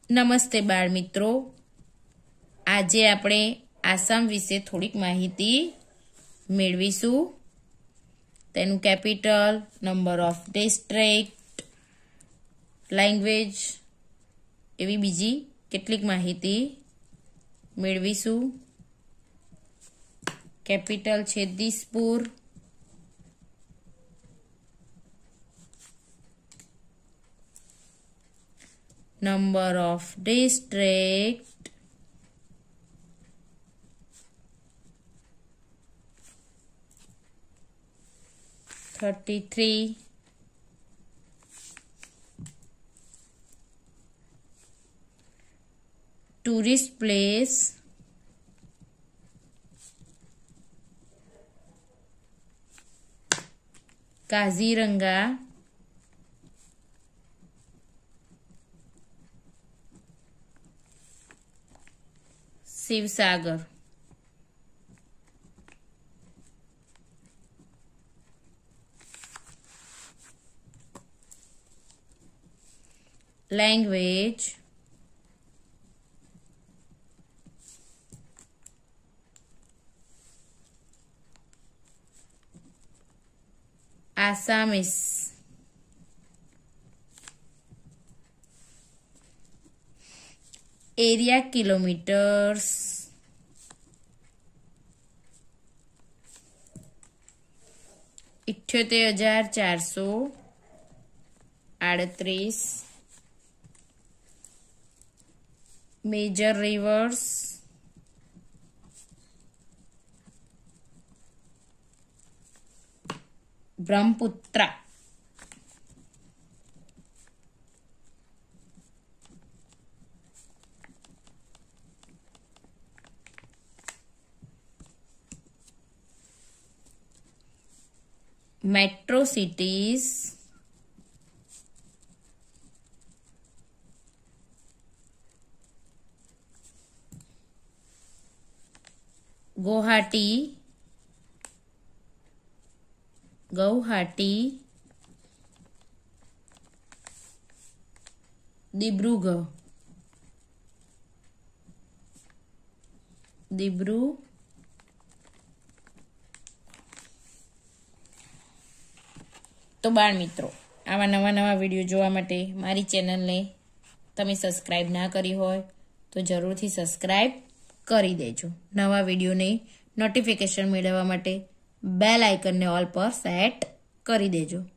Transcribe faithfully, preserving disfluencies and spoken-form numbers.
નમસ્તે બાળ મિત્રો, આજે આપણે આસામ વિશે થોડીક માહિતી મેળવીશું. તેનું capital, number of district, language એવી બીજી કેટલીક માહિતી મેળવીશું. કેપિટલ છે Dispur. Number of district, thirty-three. Tourist place, Kaziranga. Sivasagar. Language Assamese. Area kilometres. इठ्योतेर हजार चार सौ आड़तीस. Major rivers Brahmaputra. Metro cities Guwahati, Guwahati, Dibrugarh, डिब्रू तो बाळ मित्रों, आवा नवा नवा विडियो जोवा माटे मारी चेनल ने तमे सब्सक्राइब ना करी होय तो जरूर थी सब्सक्राइब करी देजो. नवा विडियो ने नोटिफिकेशन मेळववा माटे बेल आइकन ने ऑल पर सेट करी देजो.